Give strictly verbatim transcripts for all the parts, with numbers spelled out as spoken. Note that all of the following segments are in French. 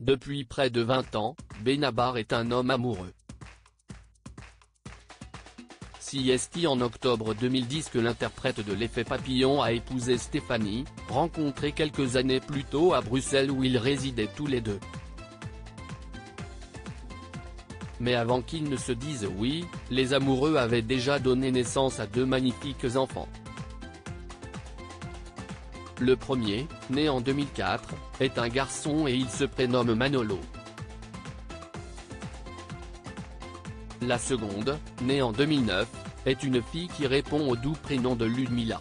Depuis près de vingt ans, Benabar est un homme amoureux. C S T en octobre deux mille dix que l'interprète de l'effet papillon a épousé Stéphanie, rencontrée quelques années plus tôt à Bruxelles où ils résidaient tous les deux. Mais avant qu'ils ne se disent oui, les amoureux avaient déjà donné naissance à deux magnifiques enfants. Le premier, né en deux mille quatre, est un garçon et il se prénomme Manolo. La seconde, née en deux mille neuf, est une fille qui répond au doux prénom de Ludmila.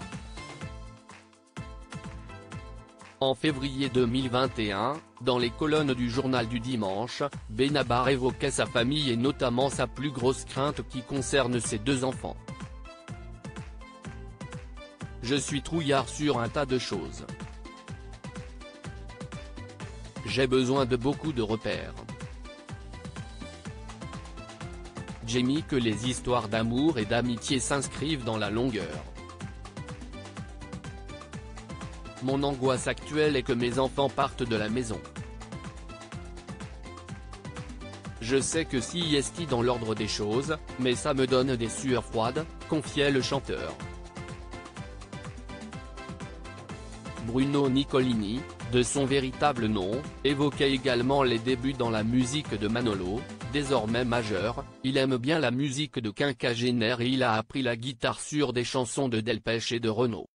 En février deux mille vingt et un, dans les colonnes du journal du dimanche, Benabar évoquait sa famille et notamment sa plus grosse crainte qui concerne ses deux enfants. Je suis trouillard sur un tas de choses. J'ai besoin de beaucoup de repères. J'ai mis que les histoires d'amour et d'amitié s'inscrivent dans la longueur. Mon angoisse actuelle est que mes enfants partent de la maison. Je sais que C S T dans l'ordre des choses, mais ça me donne des sueurs froides, confiait le chanteur. Bruno Nicolini, de son véritable nom, évoquait également les débuts dans la musique de Manolo. Désormais majeur, il aime bien la musique de quinquagénaire et il a appris la guitare sur des chansons de Delpech et de Renaud.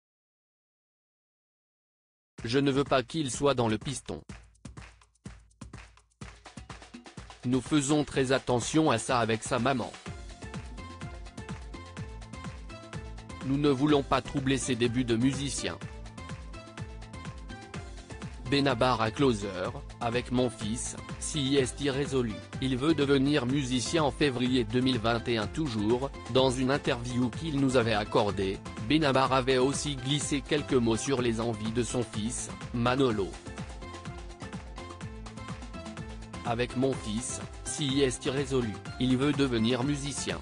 Je ne veux pas qu'il soit dans le piston. Nous faisons très attention à ça avec sa maman. Nous ne voulons pas troubler ses débuts de musicien. Benabar à Closer, avec mon fils, C S T résolu, il veut devenir musicien en février deux mille vingt et un toujours, dans une interview qu'il nous avait accordée, Benabar avait aussi glissé quelques mots sur les envies de son fils, Manolo. Avec mon fils, C S T résolu, il veut devenir musicien.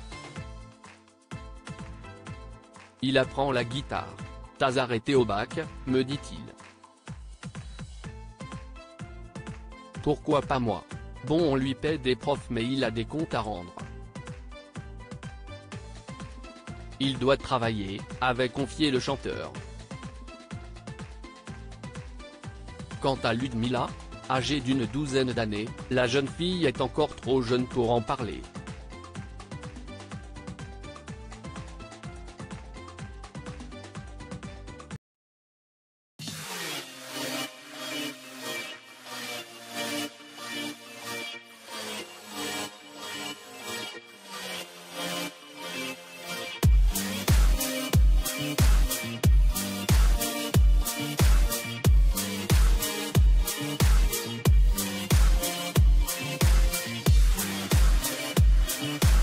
Il apprend la guitare. T'as arrêté au bac, me dit-il. Pourquoi pas moi? Bon, on lui paie des profs mais il a des comptes à rendre. Il doit travailler, avait confié le chanteur. Quant à Ludmila, âgée d'une douzaine d'années, la jeune fille est encore trop jeune pour en parler. We'll be right back.